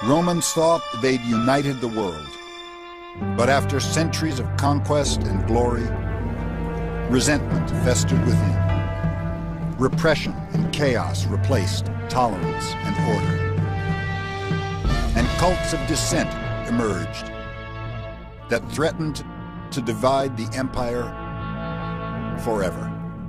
Romans thought they'd united the world. But after centuries of conquest and glory, resentment festered within. Repression and chaos replaced tolerance and order. And cults of dissent emerged that threatened to divide the empire forever.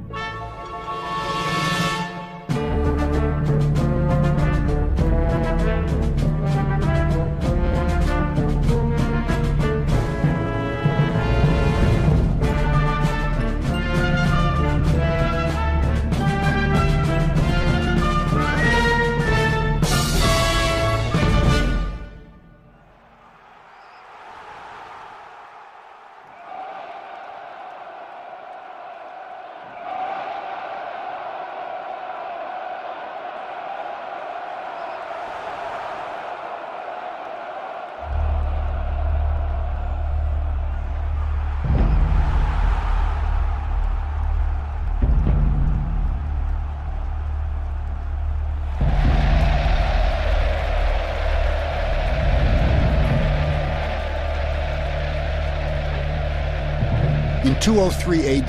In 203 AD,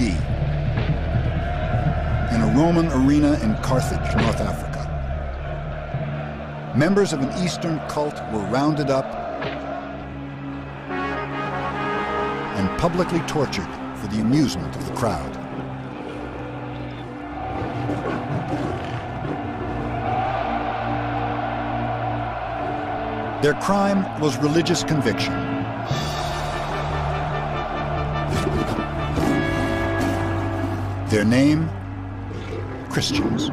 in a Roman arena in Carthage, North Africa, members of an Eastern cult were rounded up and publicly tortured for the amusement of the crowd. Their crime was religious conviction. Their name, Christians.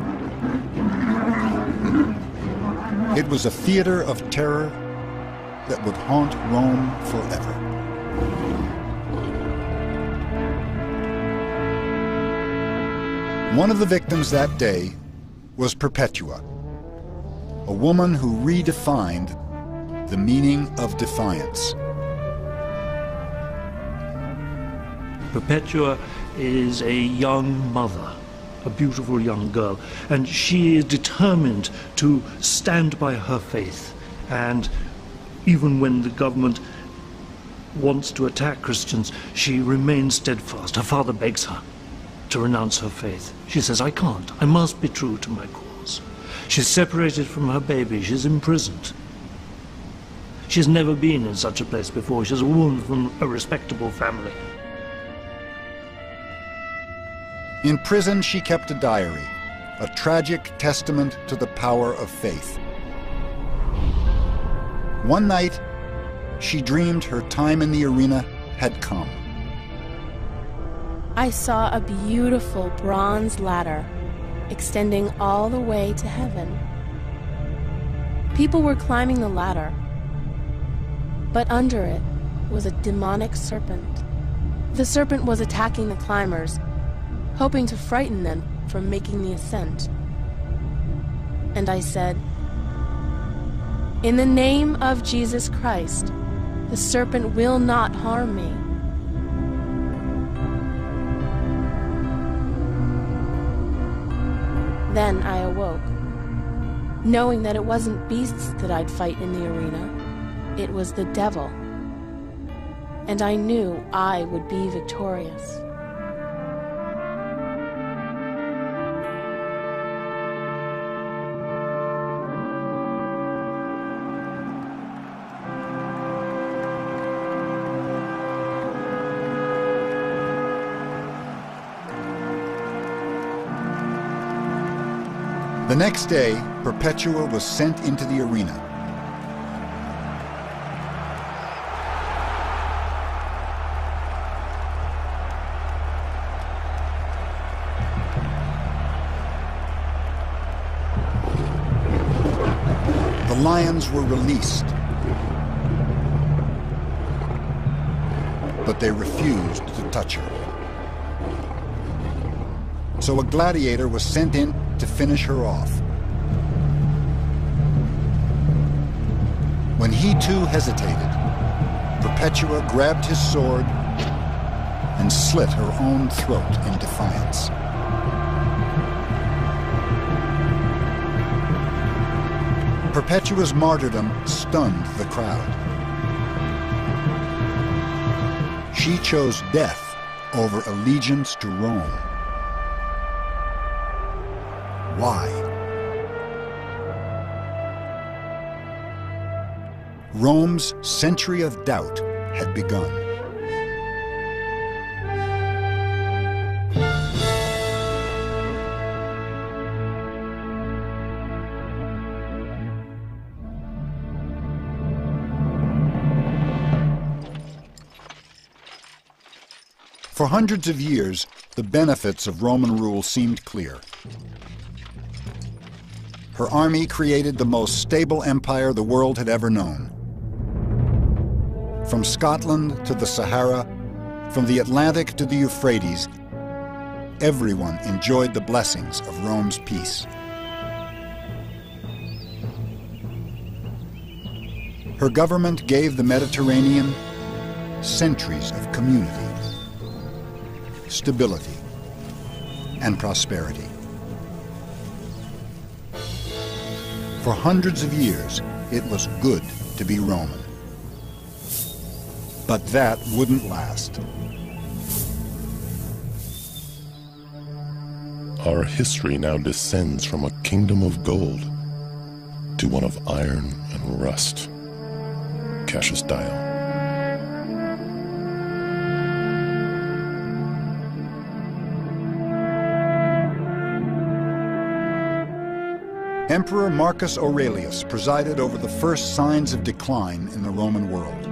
It was a theater of terror that would haunt Rome forever. One of the victims that day was Perpetua, a woman who redefined the meaning of defiance. Perpetua is a young mother, a beautiful young girl, and she is determined to stand by her faith. And even when the government wants to attack Christians, she remains steadfast. Her father begs her to renounce her faith. She says, I can't. I must be true to my cause. She's separated from her baby. She's imprisoned. She's never been in such a place before. She's a woman from a respectable family. In prison, she kept a diary, a tragic testament to the power of faith. One night, she dreamed her time in the arena had come. I saw a beautiful bronze ladder extending all the way to heaven. People were climbing the ladder, but under it was a demonic serpent. The serpent was attacking the climbers, hoping to frighten them from making the ascent. And I said, in the name of Jesus Christ, the serpent will not harm me. Then I awoke, knowing that it wasn't beasts that I'd fight in the arena, it was the devil. And I knew I would be victorious. The next day, Perpetua was sent into the arena. The lions were released, but they refused to touch her. So a gladiator was sent in to finish her off. When he too hesitated, Perpetua grabbed his sword and slit her own throat in defiance. Perpetua's martyrdom stunned the crowd. She chose death over allegiance to Rome. Why? Rome's century of doubt had begun. For hundreds of years, the benefits of Roman rule seemed clear. Her army created the most stable empire the world had ever known. From Scotland to the Sahara, from the Atlantic to the Euphrates, everyone enjoyed the blessings of Rome's peace. Her government gave the Mediterranean centuries of community, stability, and prosperity. For hundreds of years, it was good to be Roman. But that wouldn't last. Our history now descends from a kingdom of gold to one of iron and rust. Cassius Dio. Emperor Marcus Aurelius presided over the first signs of decline in the Roman world.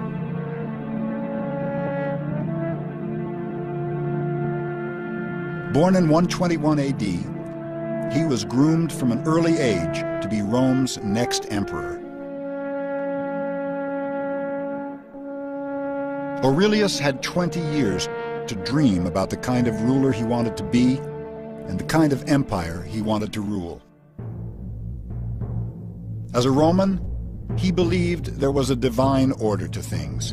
Born in 121 AD, he was groomed from an early age to be Rome's next emperor. Aurelius had 20 years to dream about the kind of ruler he wanted to be and the kind of empire he wanted to rule. As a Roman, he believed there was a divine order to things.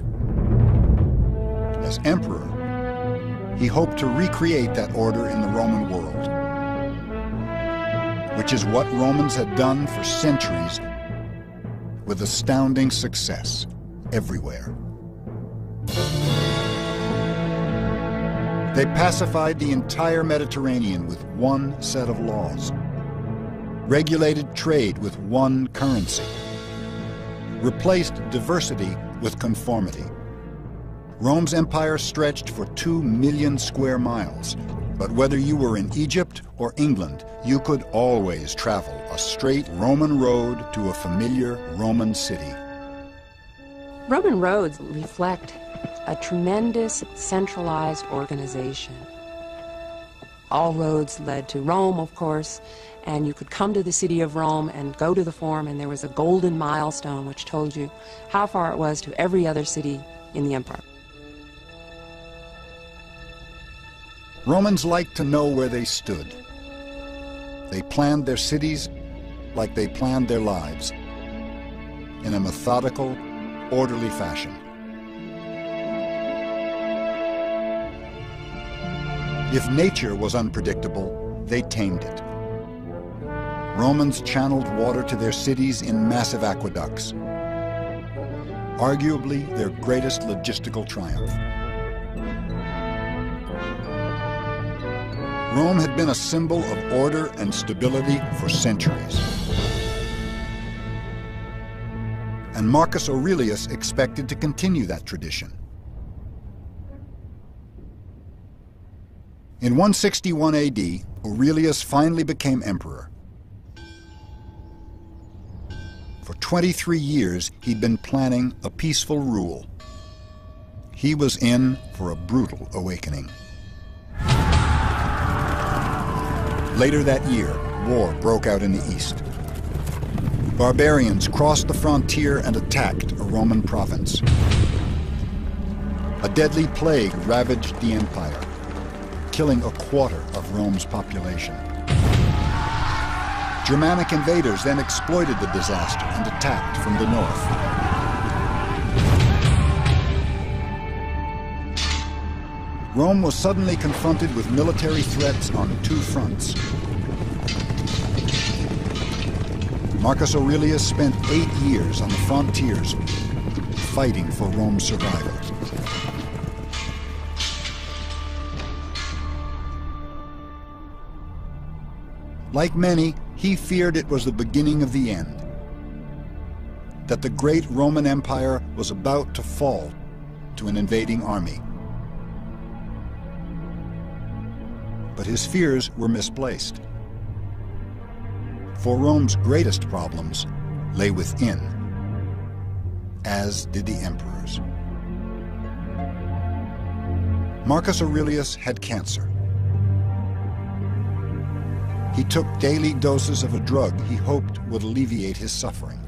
As emperor, he hoped to recreate that order in the Roman world, which is what Romans had done for centuries with astounding success everywhere. They pacified the entire Mediterranean with one set of laws, regulated trade with one currency, replaced diversity with conformity. Rome's empire stretched for 2 million square miles, but whether you were in Egypt or England, you could always travel a straight Roman road to a familiar Roman city. Roman roads reflect a tremendous centralized organization. All roads led to Rome, of course, and you could come to the city of Rome and go to the Forum, and there was a golden milestone which told you how far it was to every other city in the empire. Romans liked to know where they stood. They planned their cities like they planned their lives, in a methodical, orderly fashion. If nature was unpredictable, they tamed it. Romans channeled water to their cities in massive aqueducts, arguably their greatest logistical triumph. Rome had been a symbol of order and stability for centuries. And Marcus Aurelius expected to continue that tradition. In 161 AD, Aurelius finally became emperor. For 23 years, he'd been planning a peaceful rule. He was in for a brutal awakening. Later that year, war broke out in the east. Barbarians crossed the frontier and attacked a Roman province. A deadly plague ravaged the empire, killing a quarter of Rome's population. Germanic invaders then exploited the disaster and attacked from the north. Rome was suddenly confronted with military threats on 2 fronts. Marcus Aurelius spent 8 years on the frontiers fighting for Rome's survival. Like many, he feared it was the beginning of the end, that the great Roman Empire was about to fall to an invading army. But his fears were misplaced. For Rome's greatest problems lay within, as did the emperor's. Marcus Aurelius had cancer. He took daily doses of a drug he hoped would alleviate his suffering.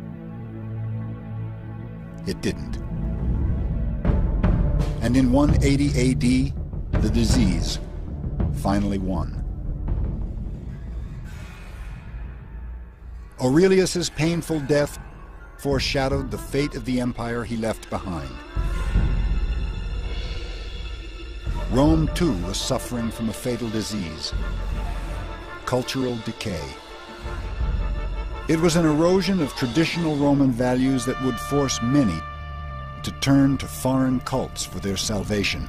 It didn't. And in 180 AD, the disease finally won. Aurelius's painful death foreshadowed the fate of the empire he left behind. Rome, too, was suffering from a fatal disease: cultural decay. It was an erosion of traditional Roman values that would force many to turn to foreign cults for their salvation.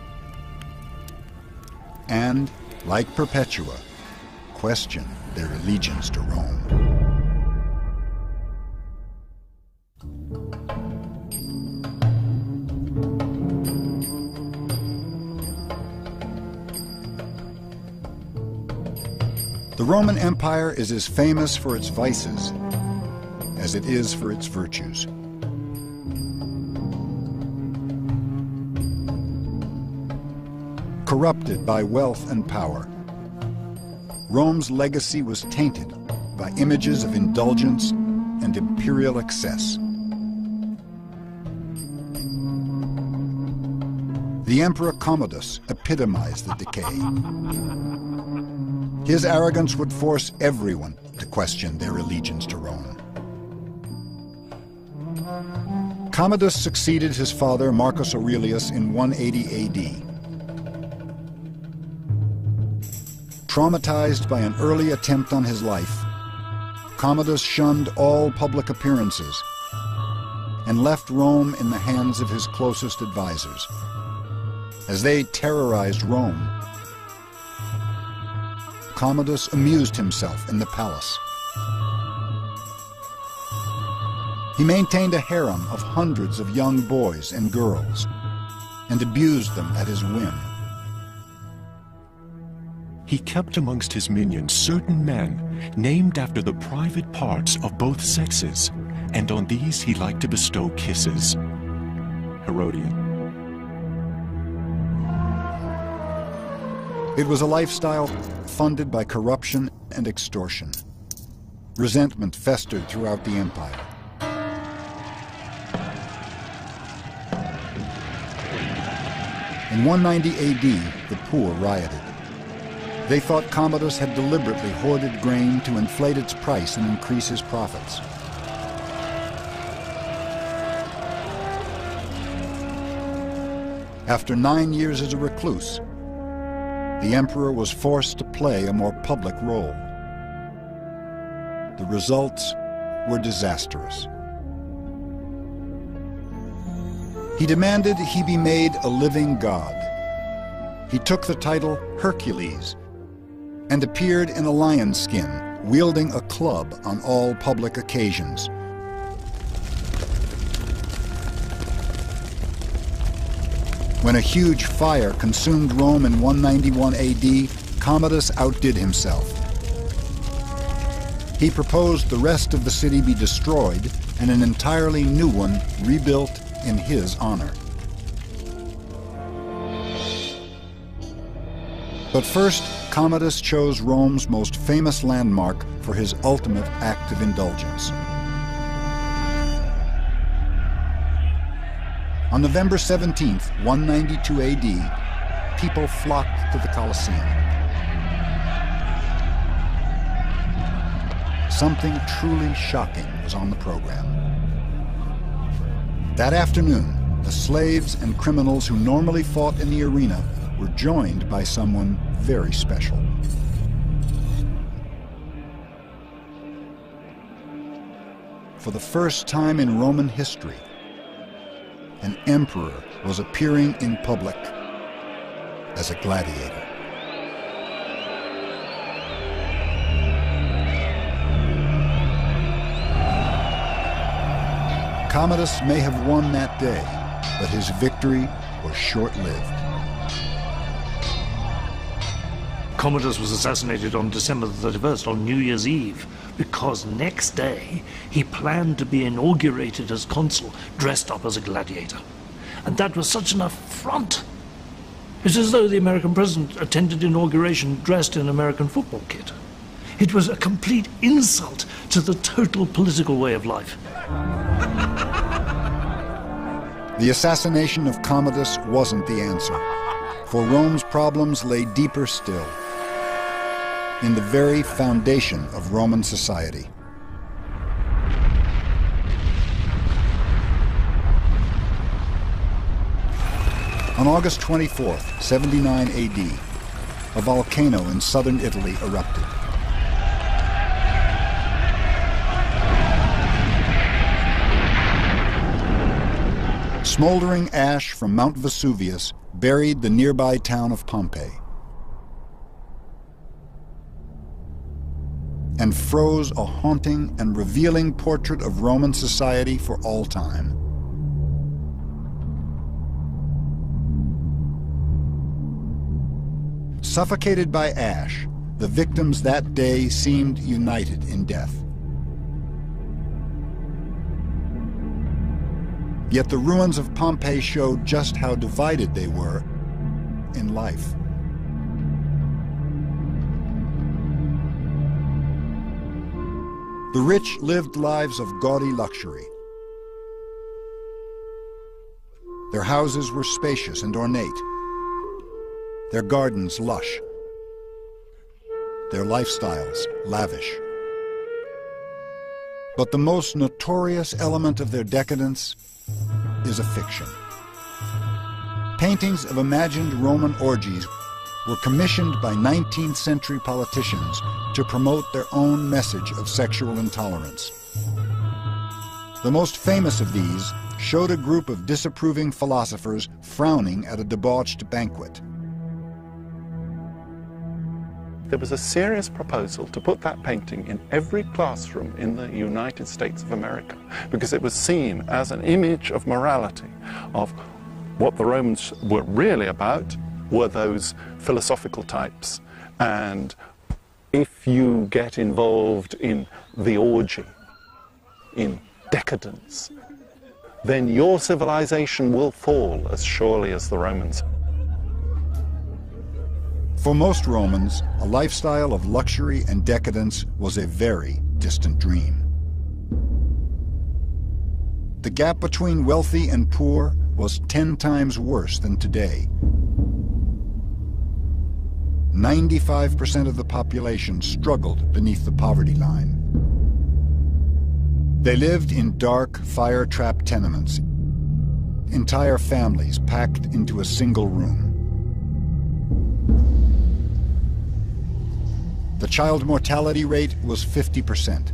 And, like Perpetua, question their allegiance to Rome. The Roman Empire is as famous for its vices as it is for its virtues. Corrupted by wealth and power, Rome's legacy was tainted by images of indulgence and imperial excess. The Emperor Commodus epitomized the decay. His arrogance would force everyone to question their allegiance to Rome. Commodus succeeded his father Marcus Aurelius in 180 AD. Traumatized by an early attempt on his life, Commodus shunned all public appearances and left Rome in the hands of his closest advisors. As they terrorized Rome, Commodus amused himself in the palace. He maintained a harem of hundreds of young boys and girls and abused them at his whim. He kept amongst his minions certain men named after the private parts of both sexes, and on these he liked to bestow kisses. Herodian. It was a lifestyle funded by corruption and extortion. Resentment festered throughout the empire. In 190 AD, the poor rioted. They thought Commodus had deliberately hoarded grain to inflate its price and increase his profits. After 9 years as a recluse, the emperor was forced to play a more public role. The results were disastrous. He demanded he be made a living god. He took the title Hercules and appeared in a lion's skin, wielding a club on all public occasions. When a huge fire consumed Rome in 191 AD, Commodus outdid himself. He proposed the rest of the city be destroyed and an entirely new one rebuilt in his honor. But first, Commodus chose Rome's most famous landmark for his ultimate act of indulgence. On November 17th, 192 AD, people flocked to the Colosseum. Something truly shocking was on the program. That afternoon, the slaves and criminals who normally fought in the arena were joined by someone very special. for the first time in Roman history, an emperor was appearing in public as a gladiator. Commodus may have won that day, but his victory was short-lived. Commodus was assassinated on December the 31st, on New Year's Eve, because next day he planned to be inaugurated as consul, dressed up as a gladiator. And that was such an affront. It's as though the American president attended inauguration dressed in American football kit. It was a complete insult to the total political way of life. The assassination of Commodus wasn't the answer, for Rome's problems lay deeper still, in the very foundation of Roman society. On August 24th, 79 AD, a volcano in southern Italy erupted. Smoldering ash from Mount Vesuvius buried the nearby town of Pompeii and froze a haunting and revealing portrait of Roman society for all time. Suffocated by ash, the victims that day seemed united in death. Yet the ruins of Pompeii showed just how divided they were in life. The rich lived lives of gaudy luxury. Their houses were spacious and ornate, their gardens lush, their lifestyles lavish. But the most notorious element of their decadence is a fiction. Paintings of imagined Roman orgies were commissioned by 19th century politicians to promote their own message of sexual intolerance. The most famous of these showed a group of disapproving philosophers frowning at a debauched banquet. There was a serious proposal to put that painting in every classroom in the United States of America because it was seen as an image of morality, of what the Romans were really about were those philosophical types. And if you get involved in the orgy, in decadence, then your civilization will fall as surely as the Romans. For most Romans, a lifestyle of luxury and decadence was a very distant dream. The gap between wealthy and poor was 10 times worse than today. 95% of the population struggled beneath the poverty line. They lived in dark, fire-trapped tenements, entire families packed into a single room. The child mortality rate was 50%.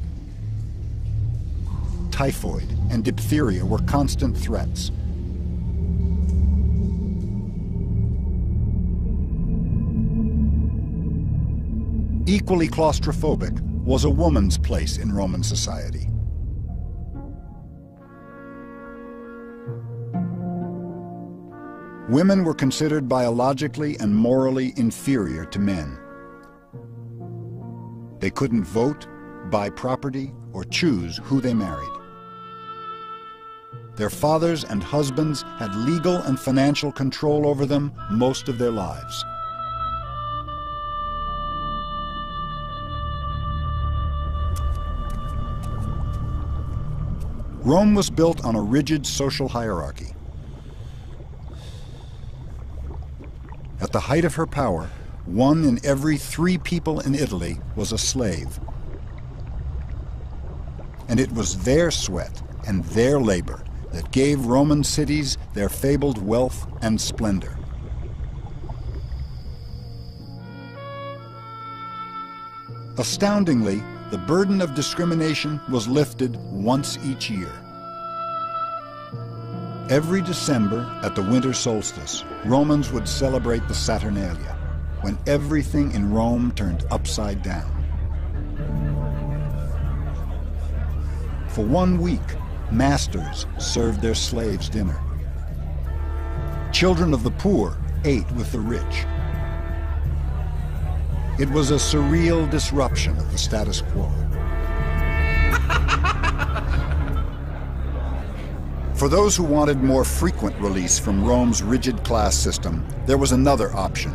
Typhoid and diphtheria were constant threats. Equally claustrophobic was a woman's place in Roman society. Women were considered biologically and morally inferior to men. They couldn't vote, buy property, or choose who they married. Their fathers and husbands had legal and financial control over them most of their lives. Rome was built on a rigid social hierarchy. At the height of her power, 1 in every 3 people in Italy was a slave. And it was their sweat and their labor that gave Roman cities their fabled wealth and splendor. Astoundingly, the burden of discrimination was lifted once each year. Every December at the winter solstice, Romans would celebrate the Saturnalia, when everything in Rome turned upside down. For 1 week, masters served their slaves dinner. Children of the poor ate with the rich. It was a surreal disruption of the status quo. For those who wanted more frequent release from Rome's rigid class system, there was another option.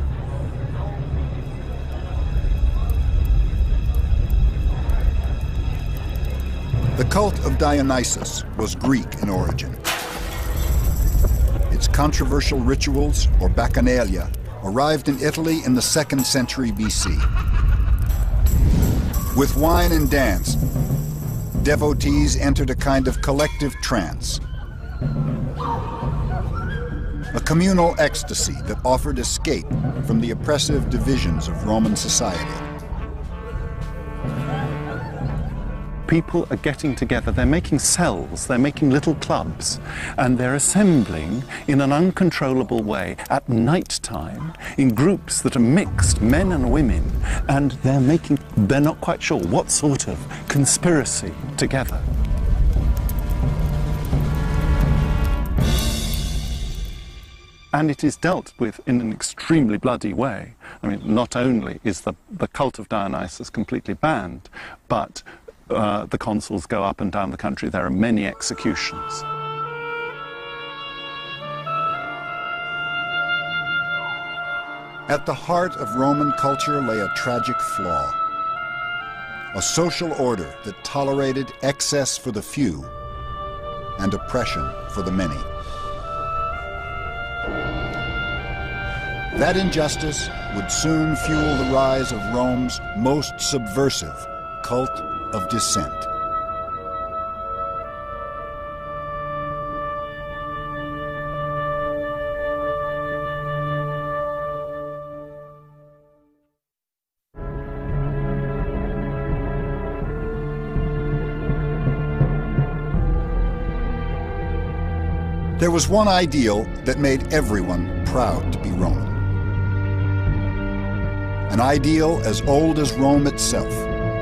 The cult of Dionysus was Greek in origin. Its controversial rituals, or bacchanalia, arrived in Italy in the 2nd century BC. With wine and dance, devotees entered a kind of collective trance, a communal ecstasy that offered escape from the oppressive divisions of Roman society. People are getting together, they're making cells, they're making little clubs, and they're assembling in an uncontrollable way at night time in groups that are mixed, men and women, and they're not quite sure what sort of conspiracy together. And it is dealt with in an extremely bloody way. I mean, not only is the cult of Dionysus completely banned, but the consuls go up and down the country. There are many executions. At the heart of Roman culture lay a tragic flaw, a social order that tolerated excess for the few and oppression for the many. That injustice would soon fuel the rise of Rome's most subversive cult of dissent. There was one ideal that made everyone proud to be Roman. An ideal as old as Rome itself.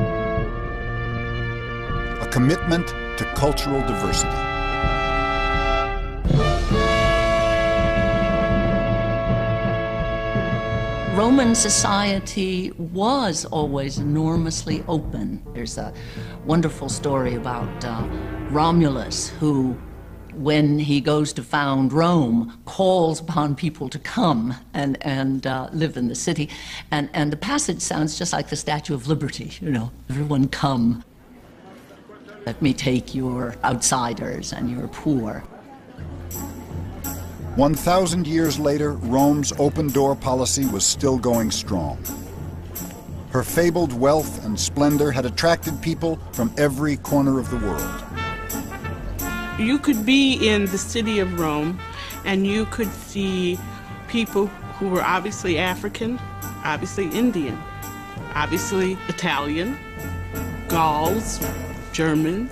A commitment to cultural diversity. Roman society was always enormously open. There's a wonderful story about Romulus, who, when he goes to found Rome, calls upon people to come and live in the city. And the passage sounds just like the Statue of Liberty, you know, everyone come. Let me take your outsiders and your poor. 1,000 years later, Rome's open-door policy was still going strong. Her fabled wealth and splendor had attracted people from every corner of the world. You could be in the city of Rome and you could see people who were obviously African, obviously Indian, obviously Italian, Gauls, Germans.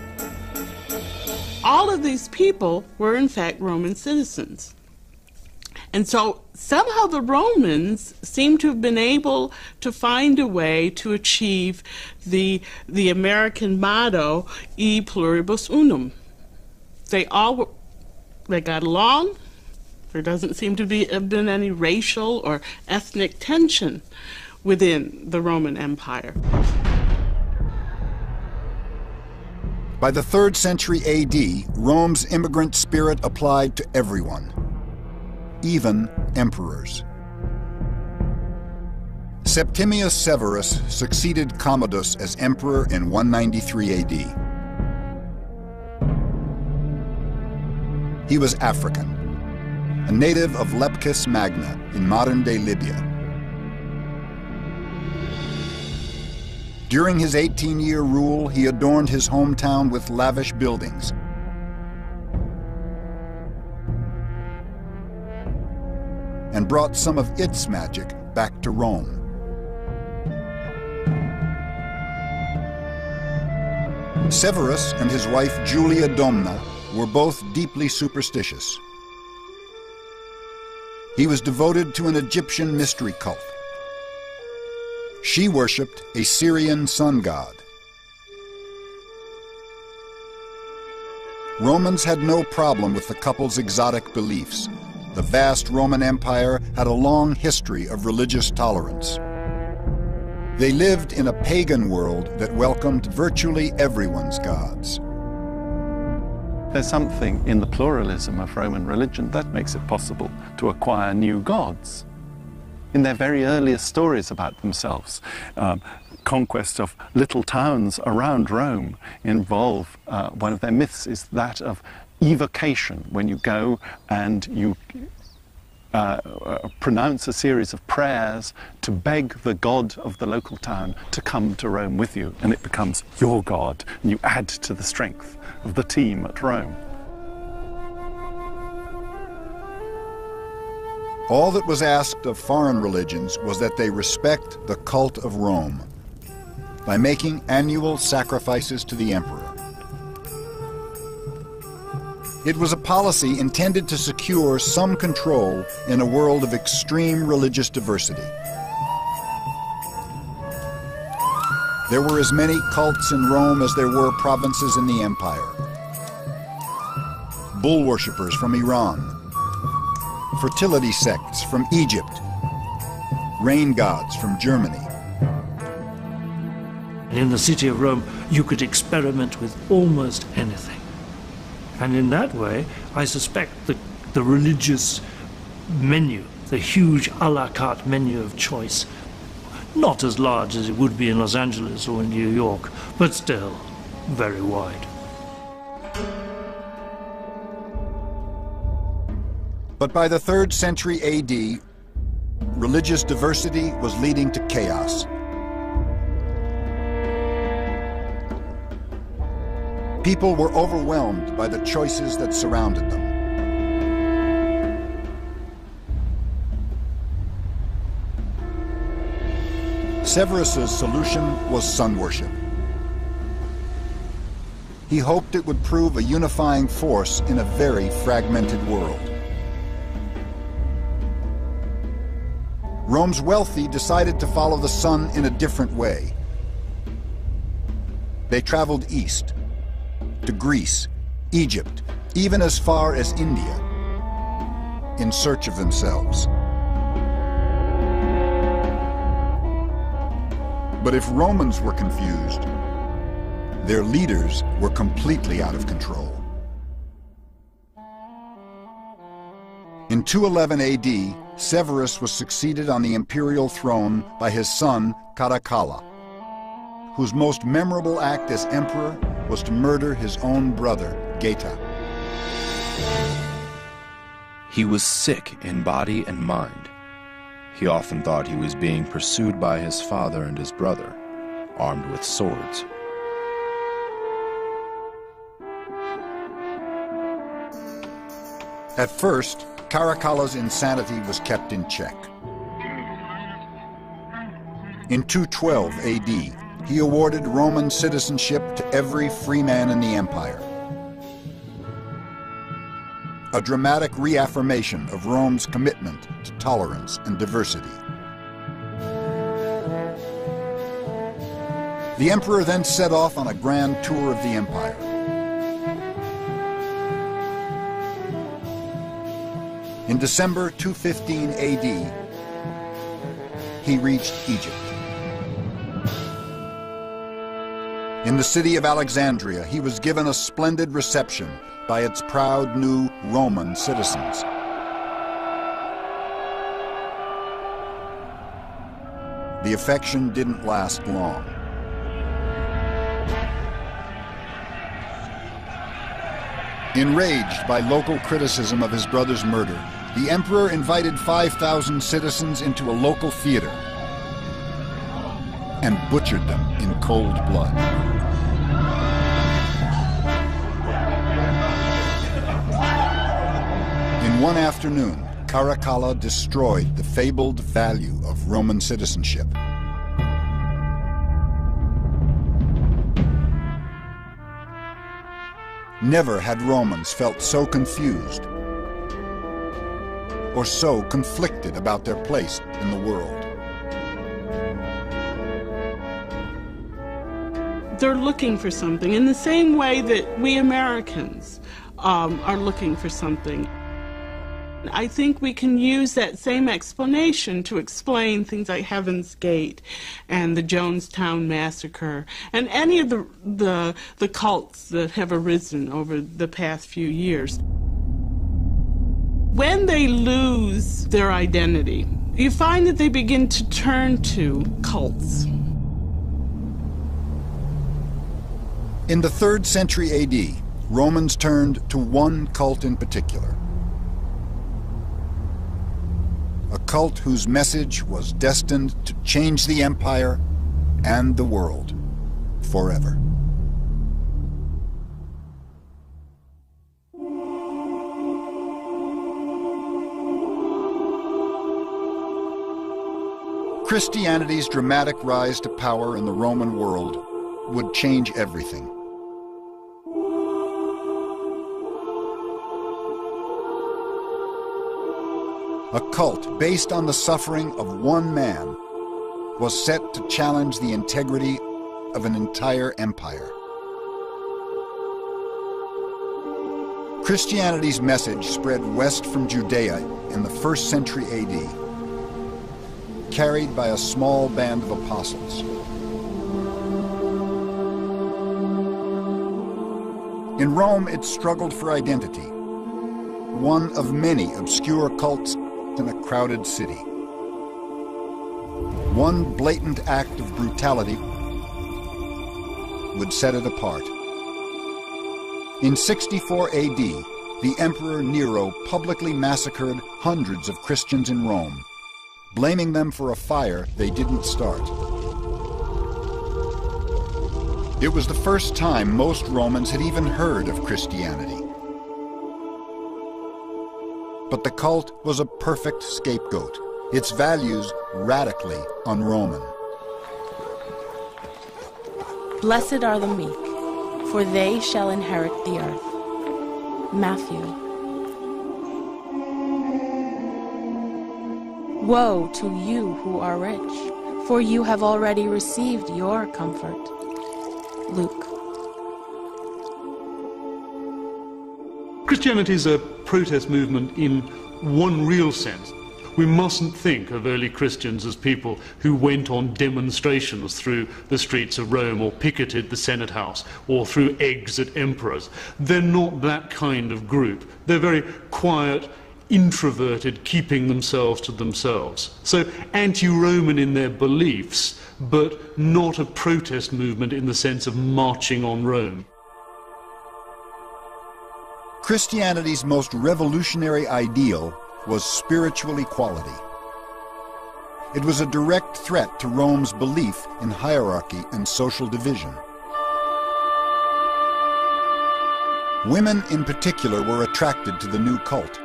All of these people were in fact Roman citizens. And so somehow the Romans seem to have been able to find a way to achieve the American motto, E pluribus unum. They got along. There doesn't seem to have been any racial or ethnic tension within the Roman Empire. By the 3rd century AD, Rome's immigrant spirit applied to everyone, even emperors. Septimius Severus succeeded Commodus as emperor in 193 AD. He was African, a native of Leptis Magna in modern-day Libya. During his 18-year rule, he adorned his hometown with lavish buildings. And brought some of its magic back to Rome. Severus and his wife Julia Domna were both deeply superstitious. He was devoted to an Egyptian mystery cult. She worshipped a Syrian sun god. Romans had no problem with the couple's exotic beliefs. The vast Roman Empire had a long history of religious tolerance. They lived in a pagan world that welcomed virtually everyone's gods. There's something in the pluralism of Roman religion that makes it possible to acquire new gods. In their very earliest stories about themselves, conquest of little towns around Rome involve, one of their myths is that of evocation, when you go and you pronounce a series of prayers to beg the god of the local town to come to Rome with you, and it becomes your god, and you add to the strength of the team at Rome. All that was asked of foreign religions was that they respect the cult of Rome by making annual sacrifices to the emperor. It was a policy intended to secure some control in a world of extreme religious diversity. There were as many cults in Rome as there were provinces in the empire. Bull worshippers from Iran, fertility sects from Egypt, rain gods from Germany. In the city of Rome, you could experiment with almost anything. And in that way, I suspect the religious menu, the huge a la carte menu of choice, not as large as it would be in Los Angeles or in New York, but still very wide. But by the 3rd century AD, religious diversity was leading to chaos. People were overwhelmed by the choices that surrounded them. Severus's solution was sun worship. He hoped it would prove a unifying force in a very fragmented world. Rome's wealthy decided to follow the sun in a different way. They traveled east, to Greece, Egypt, even as far as India, in search of themselves. But if Romans were confused, their leaders were completely out of control. In 211 AD, Severus was succeeded on the imperial throne by his son, Caracalla, whose most memorable act as emperor was to murder his own brother, Geta. He was sick in body and mind. He often thought he was being pursued by his father and his brother, armed with swords. At first, Caracalla's insanity was kept in check. In 212 AD, he awarded Roman citizenship to every free man in the empire. A dramatic reaffirmation of Rome's commitment to tolerance and diversity. The emperor then set off on a grand tour of the empire. In December 215 AD, he reached Egypt. In the city of Alexandria, he was given a splendid reception by its proud new Roman citizens. The affection didn't last long. Enraged by local criticism of his brother's murder, the emperor invited 5,000 citizens into a local theater and butchered them in cold blood. In one afternoon, Caracalla destroyed the fabled value of Roman citizenship. Never had Romans felt so confused or so conflicted about their place in the world. They're looking for something in the same way that we Americans are looking for something. I think we can use that same explanation to explain things like Heaven's Gate and the Jonestown Massacre and any of the cults that have arisen over the past few years. When they lose their identity, you find that they begin to turn to cults. In the 3rd century AD, Romans turned to one cult in particular. A cult whose message was destined to change the empire and the world forever. Christianity's dramatic rise to power in the Roman world would change everything. A cult based on the suffering of one man was set to challenge the integrity of an entire empire. Christianity's message spread west from Judea in the 1st century AD, carried by a small band of apostles. In Rome, it struggled for identity, one of many obscure cults in a crowded city. One blatant act of brutality would set it apart. In 64 AD, the Emperor Nero publicly massacred hundreds of Christians in Rome, blaming them for a fire they didn't start. It was the first time most Romans had even heard of Christianity. But the cult was a perfect scapegoat, its values radically un-Roman. Blessed are the meek, for they shall inherit the earth. Matthew. Woe to you who are rich, for you have already received your comfort. Luke. Christianity is a protest movement in one real sense. We mustn't think of early Christians as people who went on demonstrations through the streets of Rome or picketed the Senate House or threw eggs at emperors. They're not that kind of group. They're very quiet, introverted, keeping themselves to themselves. So anti-Roman in their beliefs, but not a protest movement in the sense of marching on Rome. Christianity's most revolutionary ideal was spiritual equality. It was a direct threat to Rome's belief in hierarchy and social division. Women in particular were attracted to the new cult.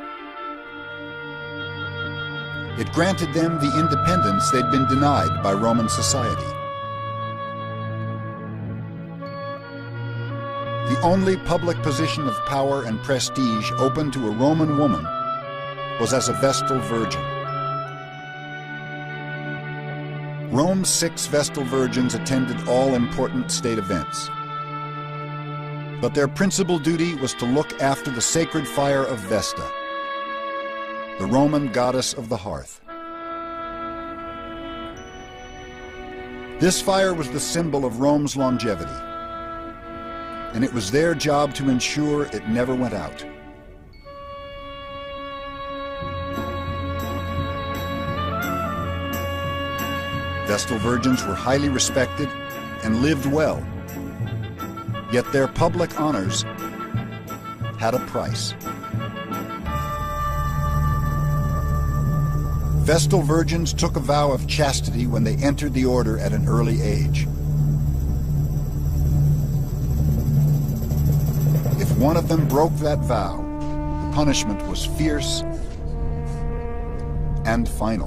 It granted them the independence they'd been denied by Roman society. The only public position of power and prestige open to a Roman woman was as a Vestal Virgin. Rome's 6 Vestal Virgins attended all important state events. But their principal duty was to look after the sacred fire of Vesta, the Roman goddess of the hearth. This fire was the symbol of Rome's longevity, and it was their job to ensure it never went out. Vestal Virgins were highly respected and lived well, yet their public honors had a price. Vestal Virgins took a vow of chastity when they entered the order at an early age. If one of them broke that vow, the punishment was fierce and final.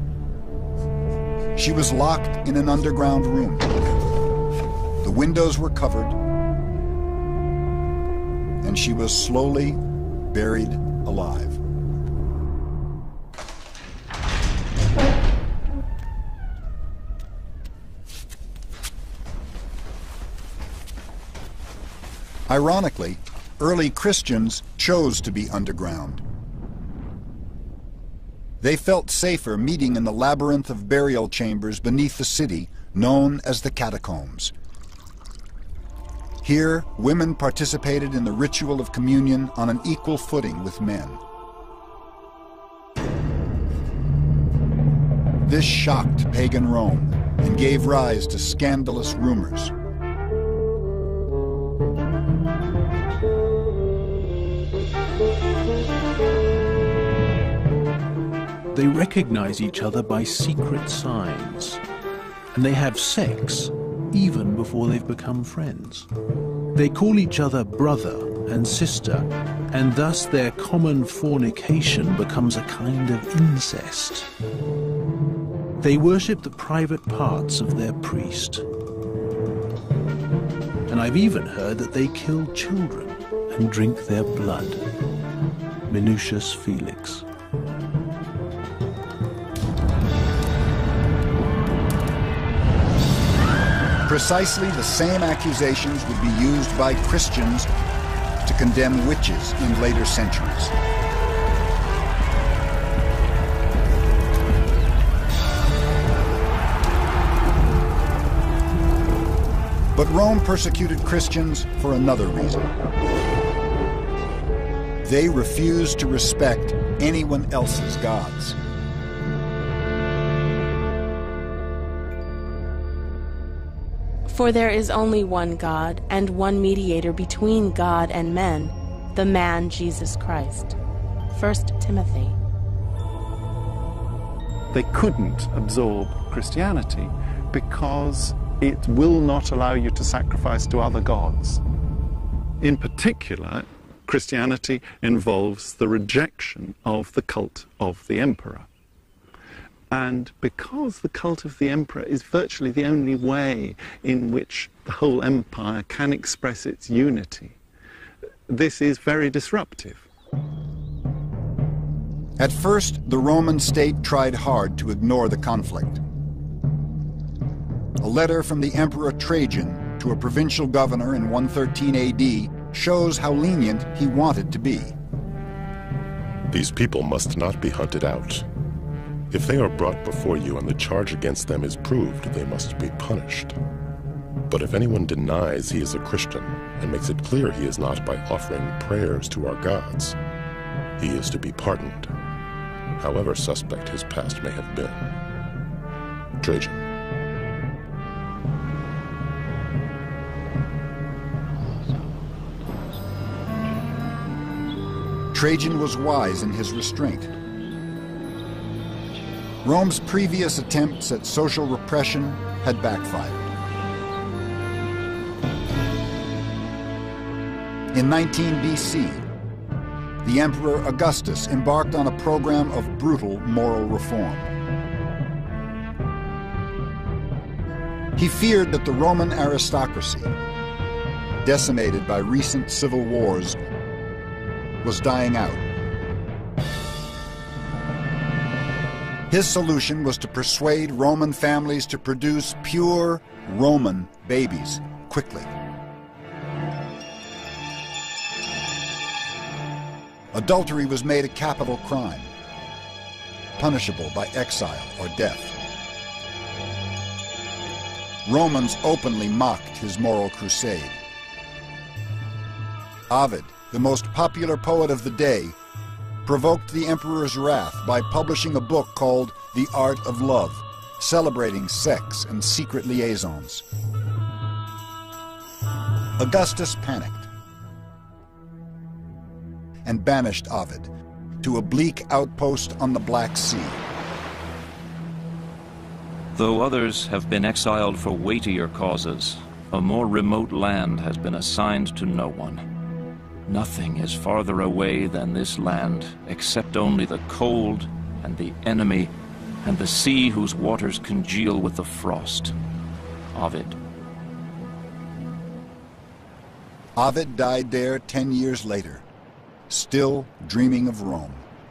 She was locked in an underground room. The windows were covered, and and she was slowly buried alive. Ironically, early Christians chose to be underground. They felt safer meeting in the labyrinth of burial chambers beneath the city, known as the catacombs. Here, women participated in the ritual of communion on an equal footing with men. This shocked pagan Rome and gave rise to scandalous rumors. They recognize each other by secret signs, and they have sex even before they've become friends. They call each other brother and sister, and thus their common fornication becomes a kind of incest. They worship the private parts of their priest. And I've even heard that they kill children and drink their blood. Minucius Felix. Precisely the same accusations would be used by Christians to condemn witches in later centuries. But Rome persecuted Christians for another reason. They refused to respect anyone else's gods. For there is only one God and one mediator between God and men, the man Jesus Christ. 1 Timothy. They couldn't absorb Christianity because it will not allow you to sacrifice to other gods. In particular, Christianity involves the rejection of the cult of the emperor. And because the cult of the emperor is virtually the only way in which the whole empire can express its unity, this is very disruptive. At first, the Roman state tried hard to ignore the conflict. A letter from the Emperor Trajan to a provincial governor in 113 AD shows how lenient he wanted to be. These people must not be hunted out. If they are brought before you and the charge against them is proved, they must be punished. But if anyone denies he is a Christian and makes it clear he is not by offering prayers to our gods, he is to be pardoned, however suspect his past may have been. Trajan. Trajan was wise in his restraint. Rome's previous attempts at social repression had backfired. In 19 BC, the Emperor Augustus embarked on a program of brutal moral reform. He feared that the Roman aristocracy, decimated by recent civil wars, was dying out. His solution was to persuade Roman families to produce pure Roman babies quickly. Adultery was made a capital crime, punishable by exile or death. Romans openly mocked his moral crusade. Ovid, the most popular poet of the day, provoked the emperor's wrath by publishing a book called The Art of Love, celebrating sex and secret liaisons. Augustus panicked and banished Ovid to a bleak outpost on the Black Sea. Though others have been exiled for weightier causes, a more remote land has been assigned to no one. Nothing is farther away than this land, except only the cold and the enemy and the sea whose waters congeal with the frost. Ovid. Ovid died there 10 years later, still dreaming of Rome.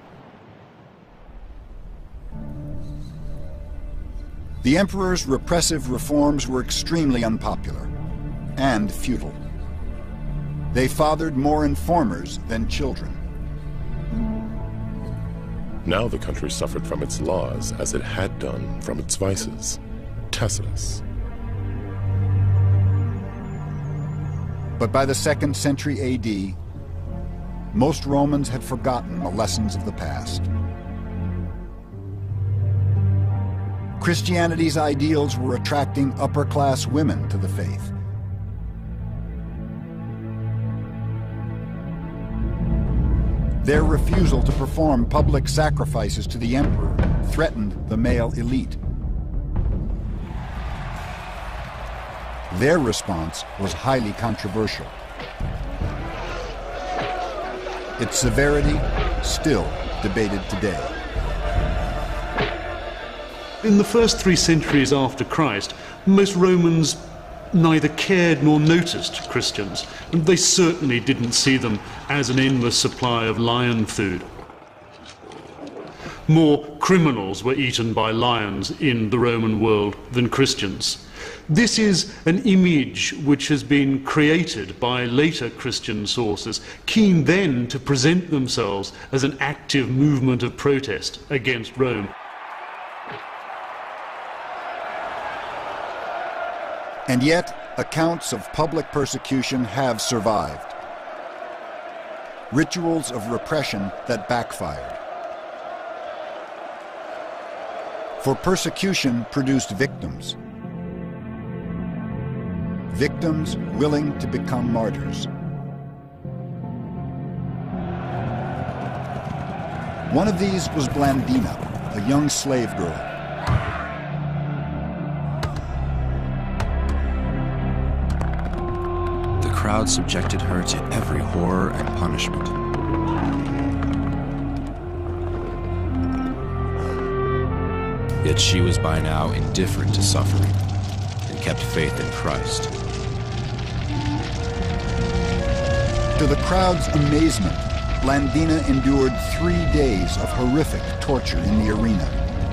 The emperor's repressive reforms were extremely unpopular and futile. They fathered more informers than children. Now the country suffered from its laws as it had done from its vices. Tacitus. But by the 2nd century AD, most Romans had forgotten the lessons of the past. Christianity's ideals were attracting upper-class women to the faith. Their refusal to perform public sacrifices to the emperor threatened the male elite. Their response was highly controversial. Its severity still debated today. In the first 3 centuries after Christ, most Romans neither cared nor noticed Christians, and they certainly didn't see them as an endless supply of lion food. More criminals were eaten by lions in the Roman world than Christians. This is an image which has been created by later Christian sources, keen then to present themselves as an active movement of protest against Rome. And yet, accounts of public persecution have survived. Rituals of repression that backfired. For persecution produced victims. Victims willing to become martyrs. One of these was Blandina, a young slave girl. The crowd subjected her to every horror and punishment. Yet she was by now indifferent to suffering and kept faith in Christ. To the crowd's amazement, Blandina endured 3 days of horrific torture in the arena.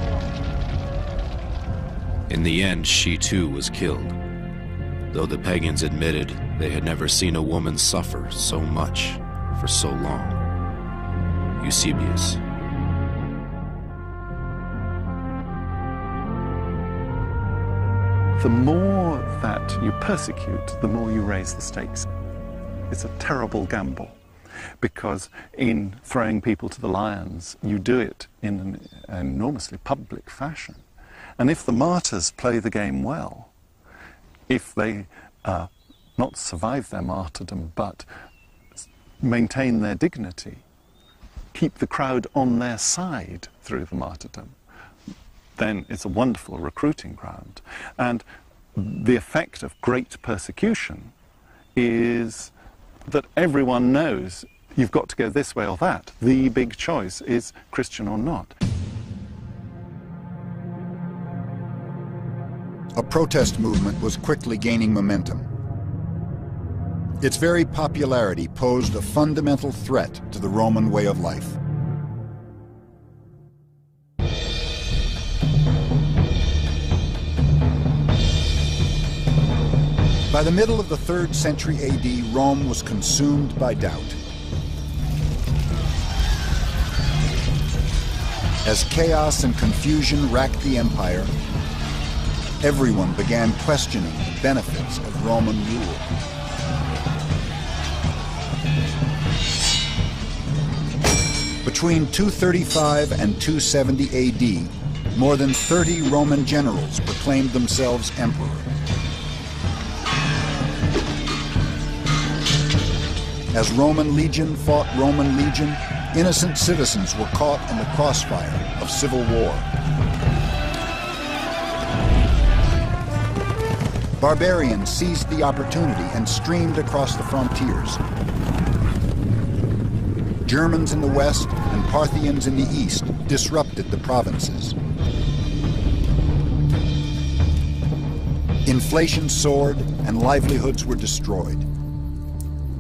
In the end, she too was killed, though the pagans admitted they had never seen a woman suffer so much for so long. Eusebius. The more that you persecute, the more you raise the stakes. It's a terrible gamble, because in throwing people to the lions, you do it in an enormously public fashion. And if the martyrs play the game well, if they not survive their martyrdom, but maintain their dignity, keep the crowd on their side through the martyrdom, then it's a wonderful recruiting ground. And the effect of great persecution is that everyone knows you've got to go this way or that. The big choice is Christian or not. A protest movement was quickly gaining momentum. Its very popularity posed a fundamental threat to the Roman way of life. By the middle of the 3rd century AD, Rome was consumed by doubt. As chaos and confusion racked the empire, everyone began questioning the benefits of Roman rule. Between 235 and 270 AD, more than 30 Roman generals proclaimed themselves emperor. As Roman legion fought Roman legion, innocent citizens were caught in the crossfire of civil war. Barbarians seized the opportunity and streamed across the frontiers. Germans in the west and Parthians in the east disrupted the provinces. Inflation soared and livelihoods were destroyed.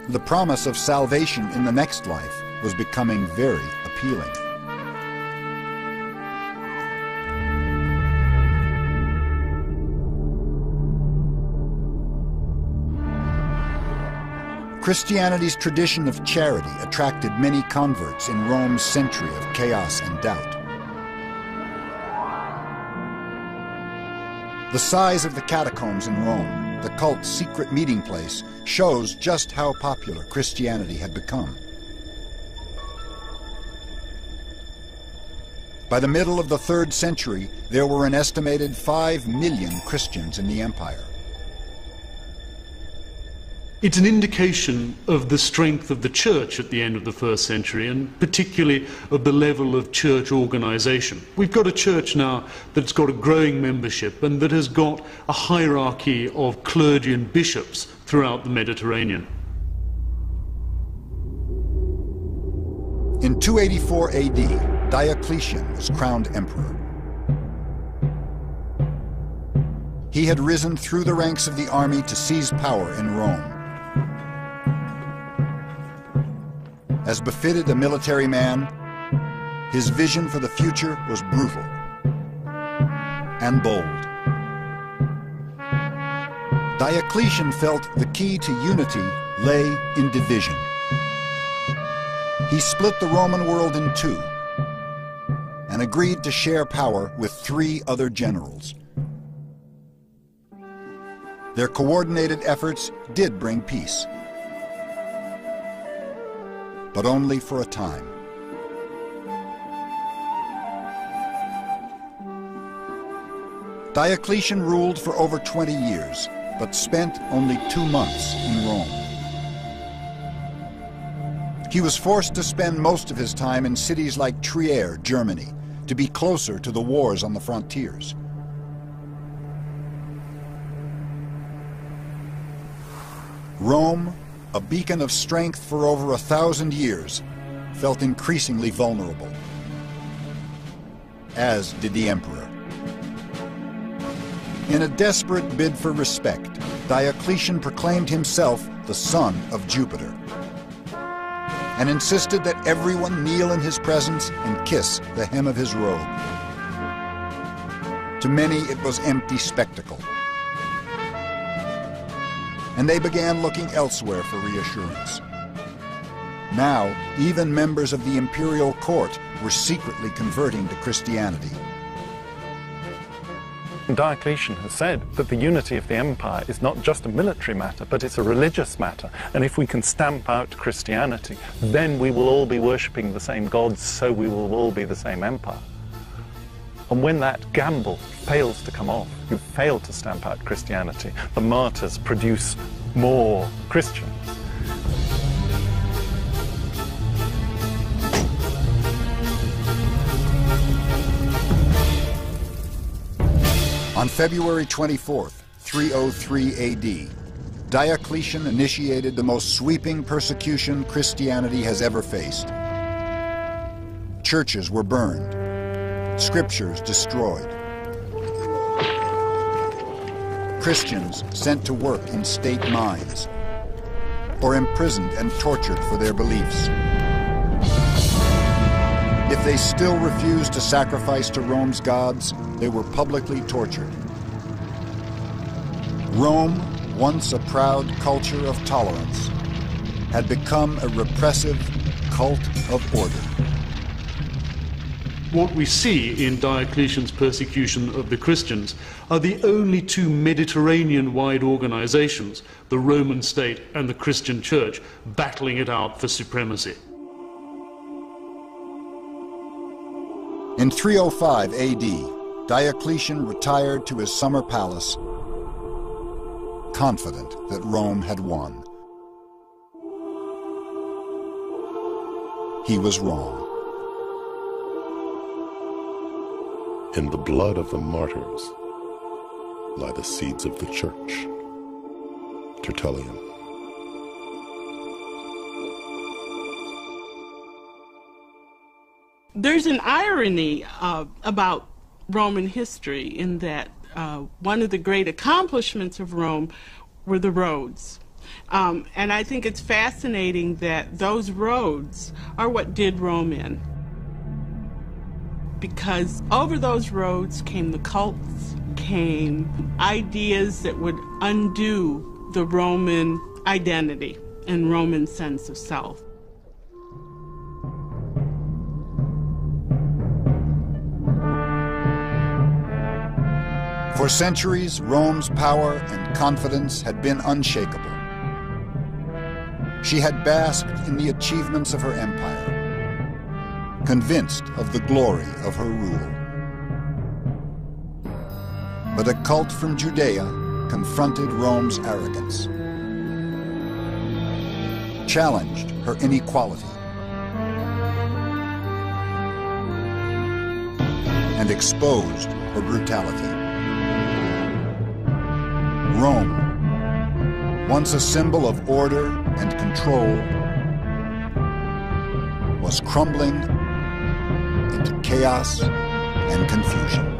The promise of salvation in the next life was becoming very appealing. Christianity's tradition of charity attracted many converts in Rome's century of chaos and doubt. The size of the catacombs in Rome, the cult's secret meeting place, shows just how popular Christianity had become. By the middle of the 3rd century, there were an estimated 5 million Christians in the empire. It's an indication of the strength of the church at the end of the 1st century, and particularly of the level of church organization. We've got a church now that's got a growing membership and that has got a hierarchy of clergy and bishops throughout the Mediterranean. In 284 AD, Diocletian was crowned emperor. He had risen through the ranks of the army to seize power in Rome. As befitted a military man, his vision for the future was brutal and bold. Diocletian felt the key to unity lay in division. He split the Roman world in two and agreed to share power with 3 other generals. Their coordinated efforts did bring peace, but only for a time. Diocletian ruled for over 20 years, but spent only 2 months in Rome. He was forced to spend most of his time in cities like Trier, Germany, to be closer to the wars on the frontiers. Rome, a beacon of strength for over 1,000 years, felt increasingly vulnerable, as did the emperor. In a desperate bid for respect, Diocletian proclaimed himself the son of Jupiter and insisted that everyone kneel in his presence and kiss the hem of his robe. To many, it was empty spectacle, and they began looking elsewhere for reassurance. Now, even members of the imperial court were secretly converting to Christianity. Diocletian has said that the unity of the empire is not just a military matter, but it's a religious matter. And if we can stamp out Christianity, then we will all be worshipping the same gods, so we will all be the same empire. And when that gamble fails to come off, you fail to stamp out Christianity, the martyrs produce more Christians. On February 24th, 303 AD, Diocletian initiated the most sweeping persecution Christianity has ever faced. Churches were burned, scriptures destroyed, Christians sent to work in state mines, or imprisoned and tortured for their beliefs. If they still refused to sacrifice to Rome's gods, they were publicly tortured. Rome, once a proud culture of tolerance, had become a repressive cult of order. What we see in Diocletian's persecution of the Christians are the only 2 Mediterranean-wide organizations, the Roman state and the Christian church, battling it out for supremacy. In 305 AD, Diocletian retired to his summer palace, confident that Rome had won. He was wrong. In the blood of the martyrs lie the seeds of the church. Tertullian. There's an irony about Roman history in that one of the great accomplishments of Rome were the roads. And I think it's fascinating that those roads are what did Rome in. Because over those roads came the cults, came ideas that would undo the Roman identity and Roman sense of self. For centuries, Rome's power and confidence had been unshakable. She had basked in the achievements of her empire, convinced of the glory of her rule. But a cult from Judea confronted Rome's arrogance, challenged her inequality, and exposed her brutality. Rome, once a symbol of order and control, was crumbling into chaos and confusion.